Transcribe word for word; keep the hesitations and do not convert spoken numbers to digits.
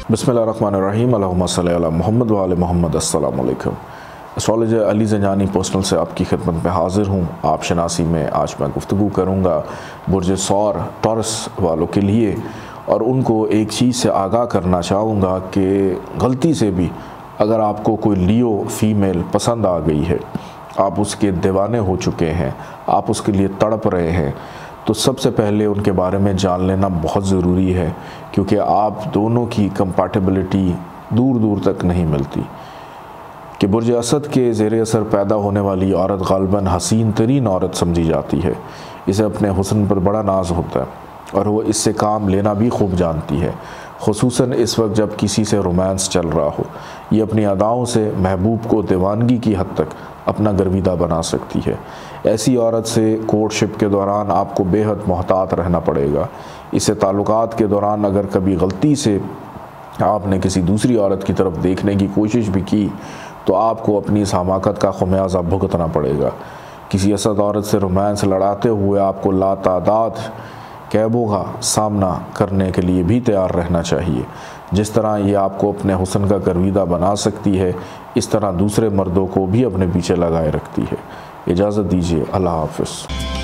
बिस्मिल्लाहिर्रहमानिर्रहीम अल्लाहुम्मा सल्ली अला मुहम्मद व आले मुहम्मद। अस्सलामु अलैकुम। एस्ट्रोलॉजर अली ज़ंजानी पर्सनल से आपकी खिदमत में हाज़िर हूँ। आप शनासी में आज मैं गुफ्तगू करूँगा बुर्ज सौर टॉरस वालों के लिए, और उनको एक चीज़ से आगाह करना चाहूँगा कि गलती से भी अगर आपको कोई लियो फ़ीमेल पसंद आ गई है, आप उसके दीवाने हो चुके हैं, आप उसके लिए तड़प रहे हैं, तो सबसे पहले उनके बारे में जान लेना बहुत ज़रूरी है, क्योंकि आप दोनों की कंपैटिबिलिटी दूर दूर तक नहीं मिलती। कि बुर्ज असद के ज़ेर असर पैदा होने वाली औरत ग़ालिबन हसीन तरीन औरत समझी जाती है। इसे अपने हुस्न पर बड़ा नाज होता है और वो इससे काम लेना भी खूब जानती है, ख़ुसूसन इस वक्त जब किसी से रोमांस चल रहा हो। ये अपनी अदाओं से महबूब को दीवानगी की हद तक अपना गर्विदा बना सकती है। ऐसी औरत से कोर्टशिप के दौरान आपको बेहद मोहतात रहना पड़ेगा। इससे ताल्लुकात के दौरान अगर कभी गलती से आपने किसी दूसरी औरत की तरफ देखने की कोशिश भी की तो आपको अपनी इस हमाकत का ख़मियाज़ा भुगतना पड़ेगा। किसी असद औरत से रोमांस लड़ाते हुए आपको लातादाद कैबों का सामना करने के लिए भी तैयार रहना चाहिए। जिस तरह ये आपको अपने हुस्न का गर्विदा बना सकती है, इस तरह दूसरे मर्दों को भी अपने पीछे लगाए रखती है। इजाज़त दीजिए, अल्लाह हाफ़िज़।